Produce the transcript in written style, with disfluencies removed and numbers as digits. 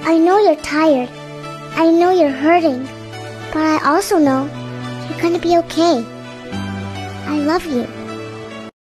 I know you're tired. I know you're hurting. But I also know you're gonna be okay. I love you.